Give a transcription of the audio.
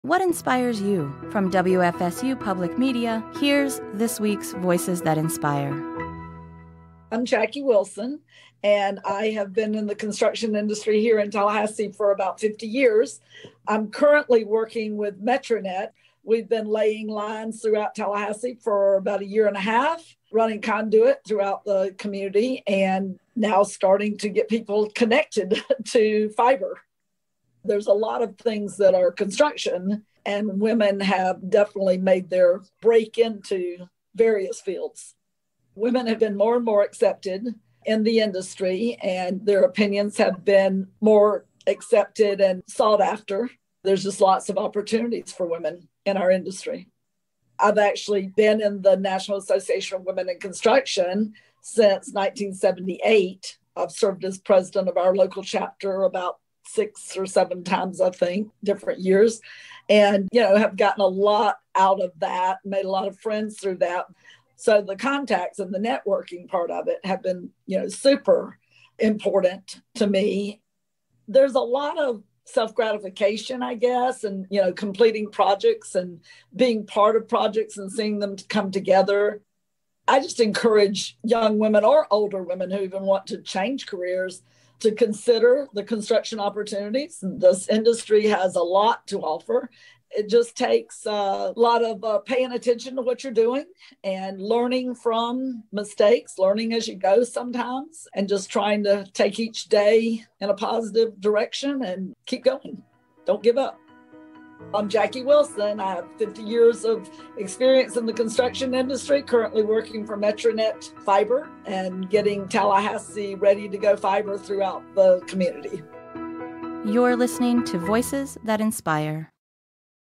What inspires you? From WFSU Public Media, here's this week's Voices That Inspire. I'm Jackie Wilson, and I have been in the construction industry here in Tallahassee for about 50 years. I'm currently working with MetroNet. We've been laying lines throughout Tallahassee for about a year and a half, running conduit throughout the community, and now starting to get people connected to fiber. There's a lot of things that are construction, and women have definitely made their break into various fields. Women have been more and more accepted in the industry, and their opinions have been more accepted and sought after. There's just lots of opportunities for women in our industry. I've actually been in the National Association of Women in Construction since 1978. I've served as president of our local chapter about 6 or 7 times, I think, different years, and, have gotten a lot out of that, made a lot of friends through that. So the contacts and the networking part of it have been, super important to me. There's a lot of self-gratification, I guess, and, completing projects and being part of projects and seeing them come together. I just encourage young women or older women who even want to change careers to consider the construction opportunities. This industry has a lot to offer. It just takes a lot of paying attention to what you're doing and learning from mistakes, learning as you go sometimes, and just trying to take each day in a positive direction and keep going. Don't give up. I'm Jackie Wilson. I have 50 years of experience in the construction industry, currently working for MetroNet Fiber and getting Tallahassee ready to go fiber throughout the community. You're listening to Voices That Inspire.